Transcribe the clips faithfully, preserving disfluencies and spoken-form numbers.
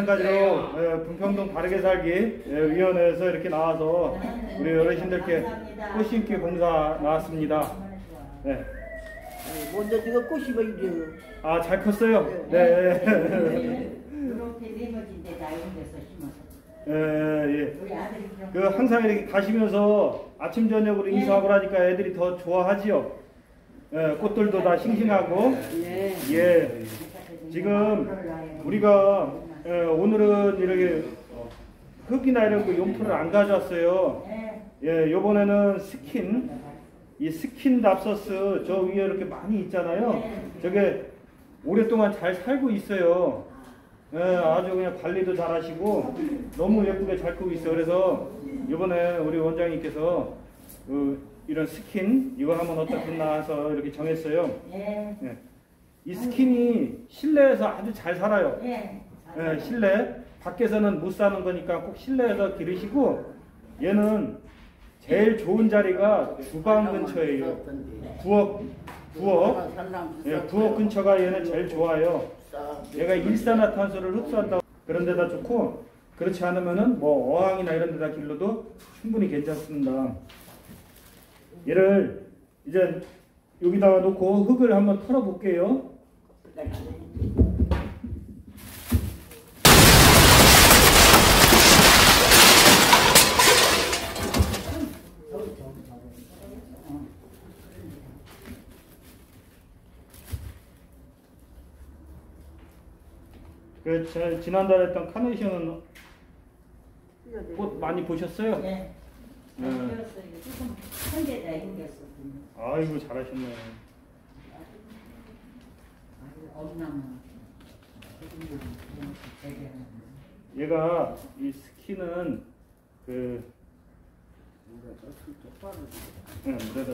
마찬가지로 예, 분평동 바르게 살기 예, 위원회에서 이렇게 나와서 우리 어르신들께 꽃 심기 봉사 나왔습니다. 네. 먼저 네가 꽃이 보이죠. 아, 잘 컸어요? 네. 이렇게 네모진데 낡은 데서 심어서. 예, 예. 그 항상 이렇게 가시면서 아침 저녁으로 인사하고 하니까 애들이 더 좋아하지요. 예, 꽃들도 다 싱싱하고. 네. 예. 지금 우리가 예, 오늘은 이렇게 흙이나 이런 거 용품을 안 가져왔어요. 예, 요번에는 스킨, 이 스킨 답서스 저 위에 이렇게 많이 있잖아요. 저게 오랫동안 잘 살고 있어요. 예, 아주 그냥 관리도 잘 하시고 너무 예쁘게 잘 크고 있어요. 그래서 이번에 우리 원장님께서 그 이런 스킨 이거 하면 어떻겠나 해서 이렇게 정했어요. 예. 이 스킨이 실내에서 아주 잘 살아요. 예, 실내. 밖에서는 못 사는 거니까 꼭 실내에서 기르시고, 얘는 제일 좋은 자리가 주방 근처예요. 부엌, 부엌. 예, 부엌 근처가 얘는 제일 좋아요. 얘가 일산화탄소를 흡수한다고 그런 데다 좋고, 그렇지 않으면은 뭐 어항이나 이런 데다 길러도 충분히 괜찮습니다. 얘를 이제 여기다가 놓고 흙을 한번 털어 볼게요. 그 저, 지난달에 했던 카네이션은 꽃 많이 보셨어요? 네. 네. 조금 현재다 생겼어. 아이고 잘하셨네. 엄나무. 얘가 이 스킨은 그 응, 물에다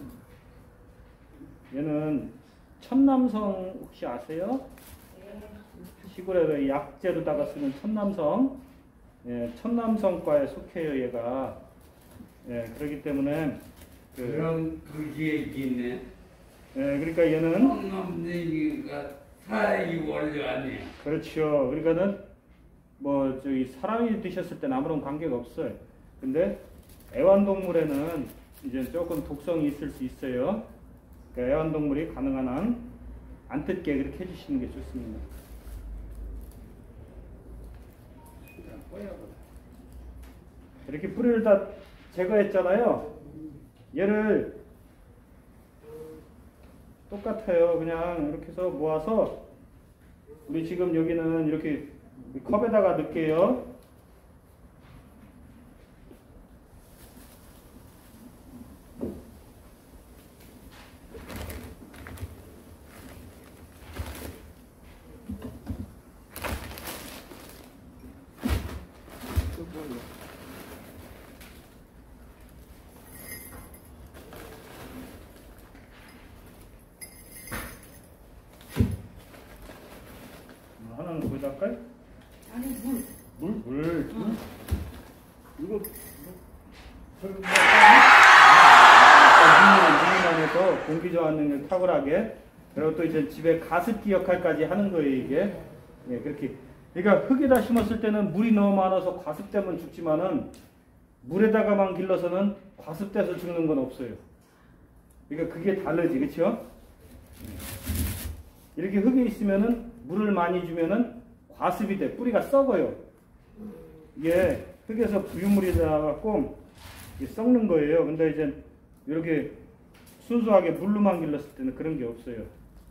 얘는 천남성 혹시 아세요? 시골에 약재로다가 쓰는 천남성. 예, 천남성과에 속해요 얘가. 예, 그렇기 때문에 그, 그런 그게 있네. 예, 그러니까 얘는 성남내기가 사이 원료 아니야. 그렇죠. 그러니까는 뭐 저기 사람이 드셨을 때는 아무런 관계가 없어요. 근데 애완동물에는 이제 조금 독성이 있을 수 있어요. 그러니까 애완동물이 가능한 한 안 뜯게 그렇게 해주시는 게 좋습니다. 이렇게 뿌리를 다 제거했잖아요. 얘를 똑같아요. 그냥 이렇게 해서 모아서 우리 지금 여기는 이렇게 컵에다가 넣을게요. 하나는 거기다 할까요? 아니 물. 물? 물? 응. 이거 저기 뭐 물만 해서 공기 저하 능력 탁월하게, 그리고 또 이제 집에 가습기 역할까지 하는 거예요 이게. 네, 그렇게. 그러니까 흙에다 심었을 때는 물이 너무 많아서 과습되면 죽지만은 물에다가만 길러서는 과습돼서 죽는 건 없어요. 그러니까 그게 다르지, 그렇죠? 이렇게 흙에 있으면은 물을 많이 주면은 과습이 돼. 뿌리가 썩어요. 이게 흙에서 부유물이 나와갖고 썩는 거예요. 근데 이제 이렇게 순수하게 물로만 길렀을 때는 그런 게 없어요.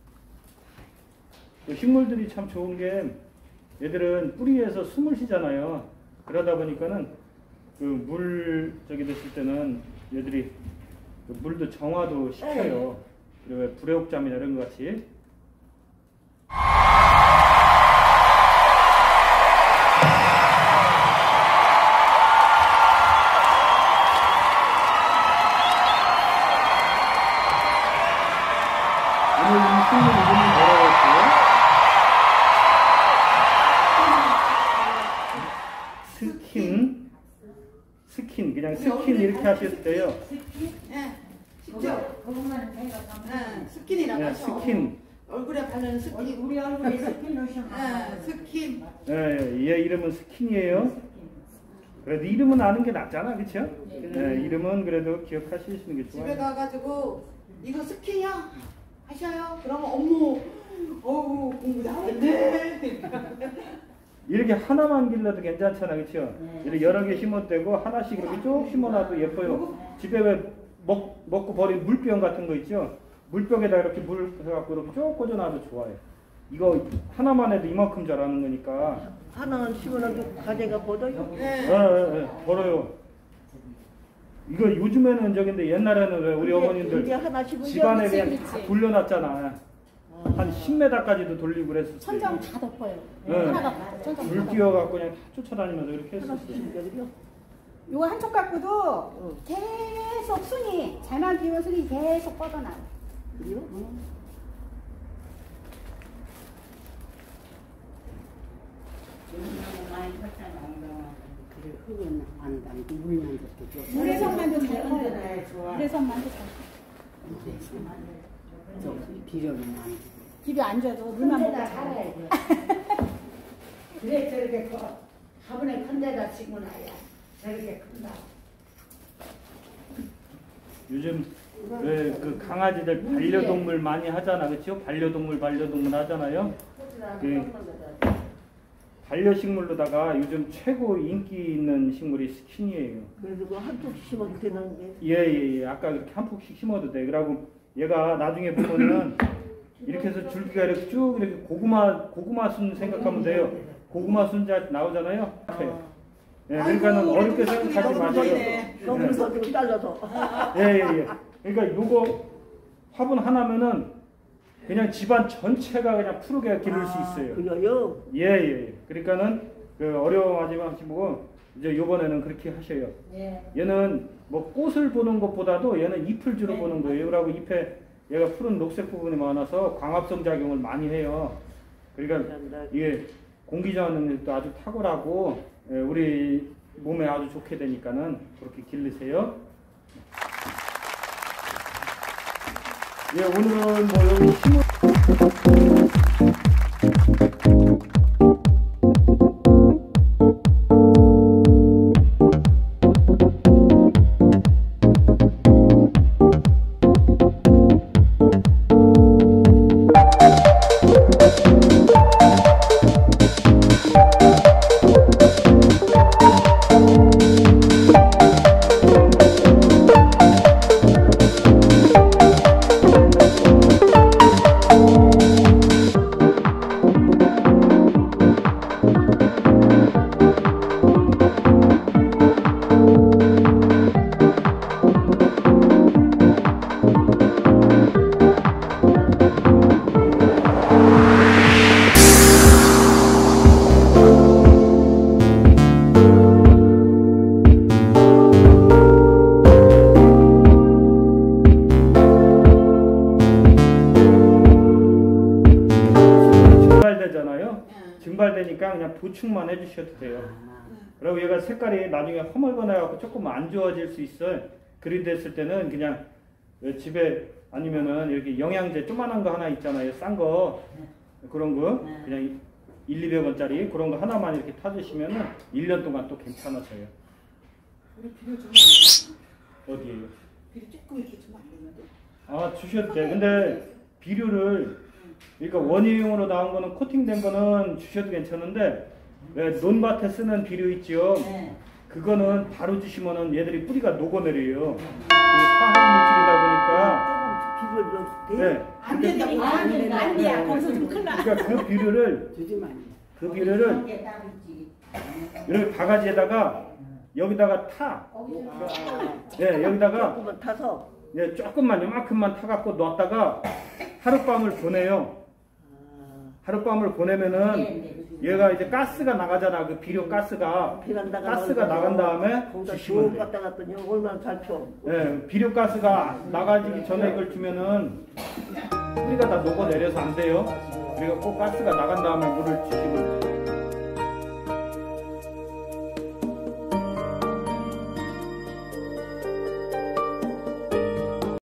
또 식물들이 참 좋은 게 얘들은 뿌리에서 숨을 쉬잖아요. 그러다 보니까는 그 물 저기 됐을 때는 얘들이 그 물도 정화도 시켜요. 그리고 불애옥잠이나 이런 것 같이. 오늘 이 식물 이름이 뭐라고 했어요? 스킨, 스킨, 그냥 스킨 이렇게 하실 때요. 스킨? 예. 그거, 그것만 해가 예, 스킨이라고 그냥 하죠. 스킨. 얼굴에 바르는 우리 스킨. 우리 얼굴에 스킨 로션. 아, 스킨. 예, 얘 이름은 스킨이에요. 그래도 이름은 아는 게 낫잖아, 그렇죠? 예, 이름은 그래도 기억하시는 게 집에 좋아요. 가가지고 이거 스킨이야 하셔요. 그러면 어머, 어우 공부 잘했네. 이렇게 하나만 길러도 괜찮잖아, 그렇죠? 네. 이렇게 여러 개 심어도 되고 하나씩 이렇게 쭉 심어놔도 예뻐요. 집에 왜 먹, 먹고 버린 물병 같은 거 있죠? 물병에다 이렇게 물 해갖고 이렇게 쭉 꽂아놔도 좋아요. 이거 하나만 해도 이만큼 자라는 거니까. 하나는 심어놔도 가재가 뻗어요. 예, 예, 예, 벌어요. 이거 요즘에는 저긴데 옛날에는 왜 우리 이제- 어머님들 이제 하나 심으면 집안에 그치, 그냥 그치. 다 돌려놨잖아. 한 십 미터까지도 돌리고 그랬었어요. 천장 다 덮어요. 네. 하나가 천장 다 물 덮어요. 뛰어갖고 그냥 다 쫓아다니면서 이렇게 하나씩 했었어요. 심으면 그래요. 요거 한쪽 갖고도 어. 계속 순이 잘만 비우면 순이 계속 뻗어나요. 그래요? 많이 컸잖아. 그래 흙은 안 담고 물만 줬죠. 물에서만도 잘 네, 뻗어나요. 좋아. 물에서만도 잘. 저 비료는 안 비료 안 줘도 물만 먹고 데다 잘. 살아야 돼. 그래 저렇게 커. 화분에 큰 데다 심어놔야 저렇게 큰다. 요즘 왜 그 강아지들 반려동물 많이 하잖아, 그렇죠? 반려동물 반려동물 하잖아요. 그 반려식물로다가 요즘 최고 인기 있는 식물이 스킨이에요. 그래서 그 한쪽 심어도 되는데. 예예예. 예, 예. 아까 이렇게 한 폭씩 심어도 돼. 그러고 얘가 나중에 보면은 이렇게 해서 줄기가 이렇게 쭉 이렇게 고구마 고구마 순 생각하면 돼요. 고구마 순자 나오잖아요. 앞에. 예, 그러니까는 아이고, 어렵게 우리 생각하지 너무 마세요. 좋네. 너무 예. 더 좀 잘라서. 예예예. 그러니까 요거 화분 하나면은 그냥 집안 전체가 그냥 푸르게 기를 수 있어요. 그래요? 예예. 그러니까는 그 어려워하지 마시고 이제 요번에는 그렇게 하셔요. 예. 얘는 뭐 꽃을 보는 것보다도 얘는 잎을 주로 네. 보는 거예요. 그리고 잎에 얘가 푸른 녹색 부분이 많아서 광합성 작용을 많이 해요. 그러니까 이게 공기 저항 능력도 아주 탁월하고 예, 우리 몸에 아주 좋게 되니까는 그렇게 기르세요. 예, 오늘은 뭐 여기 심을 증발되잖아요. 증발되니까 그냥 보충만 해주셔도 돼요. 그리고 얘가 색깔이 나중에 허물거나 해갖고 조금 안 좋아질 수 있어요. 그리 됐을 때는 그냥 집에 아니면은 이렇게 영양제 조그만한 거 하나 있잖아요. 싼 거 그런 거 그냥 일, 이백 원짜리 그런 거 하나만 이렇게 타주시면은 일 년 동안 또 괜찮아져요. 우리 비료 좀 어디에요? 비료 조금 이렇게 주면 안 되는데. 아 주셔도 돼. 근데 비료를 그러니까 원예용으로 나온 거는 코팅된 거는 주셔도 괜찮은데 왜 논밭에 쓰는 비료 있죠? 네. 그거는 바로 주시면은 얘들이 뿌리가 녹아내려요. 그 화학 물질이다 조금 비료 좀 보니까 돼? 네. 안 된다고. 안 된다. 안 돼요. 거기서 좀 큰일 나. 그러니까 그 비료를 주지만 그 비료를 게 따로 있지. 이렇게 바가지에다가 여기다가 타. 거기서 네, 여기다가 조금만 타서. 네, 조금만 요만큼만 타갖고 놨다가 하룻밤을 보내요. 하룻밤을 보내면은 얘가 이제 가스가 나가잖아. 그 비료 가스가 비난다가 가스가 나간 다음에 거기다 주시면 좋은 돼. 갖다 놨더니 얼마나 잘 펴. 예, 비료 가스가 나가기 전에 이걸 주면은 뿌리가 다 녹아내려서 안 돼요. 그리고 꼭 가스가 나간 다음에 물을 주시면